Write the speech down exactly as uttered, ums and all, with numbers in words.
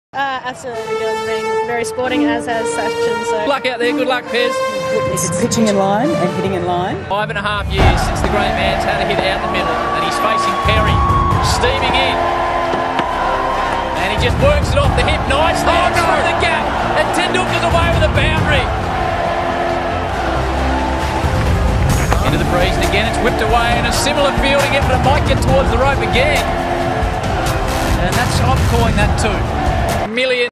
Uh, absolutely, girls being very sporting, as has Sachin. So. Good luck out there, good luck, Pez. It's pitching in line and hitting in line. Five and a half years since the great man's had a hit out the middle, and he's facing Perry, steaming in. And he just works it off the hip nicely, oh, no. Through the gap, and Tendulkar's away with a boundary. Into the breeze, and again it's whipped away, and a similar fielding effort, it might get towards the rope again. And that's, I'm calling that two. Million.